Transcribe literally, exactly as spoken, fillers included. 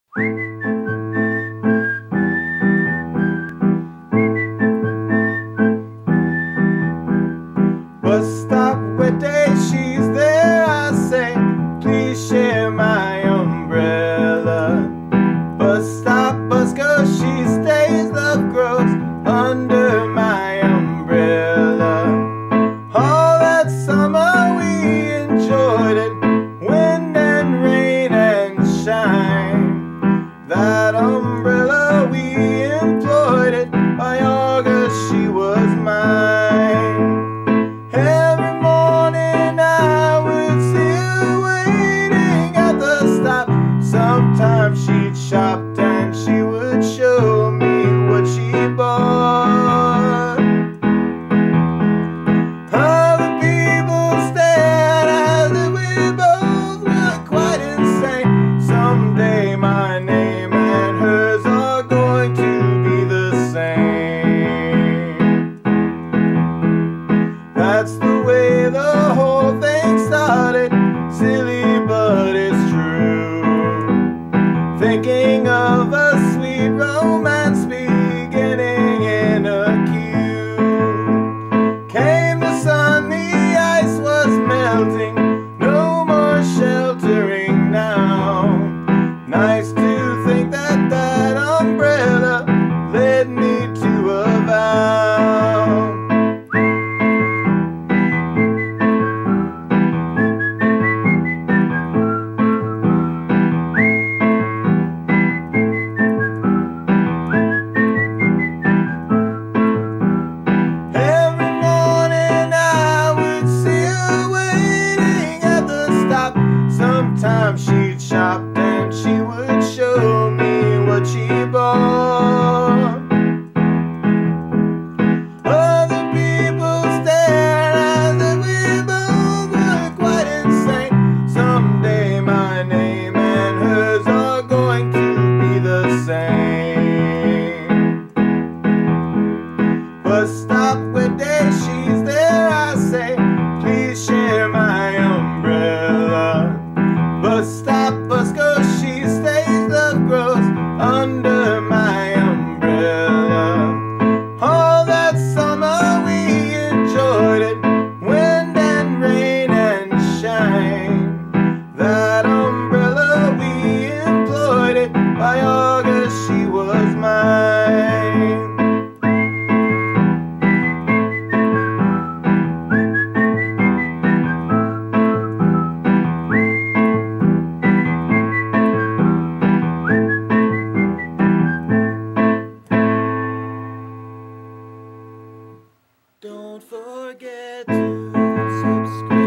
Bus stop wet day, she's there, I say, please share my umbrella. Bus stop, bus go, she stays, love grows under my umbrella. All that summer we enjoyed it, wind and rain and shine. That umbrella we employed it, by August she was mine. Every morning I would see her waiting at the stop. Sometimes she'd shop and she would show me what she bought. Other people stared as if we both were quite insane. Someday my name and hers are going to be the same. That's the way the whole thing started. Silly, but it's true. Thinking of a sweet romance beginning in a queue. Came the sun, the ice was melting, no more sheltering now. Nice to think that that umbrella led me to a vow. Sometimes she'd shop and she would show me what she bought. Other people stared as if we both were quite insane. Someday my name and hers are going to be the same. Bus stop where day, she's there, I say, please share my umbrella. Bus stop, bus go, she stays, love grows under my umbrella. All that summer we enjoyed it, wind and rain and shine. That umbrella we employed it, by August she was mine. Don't forget to subscribe.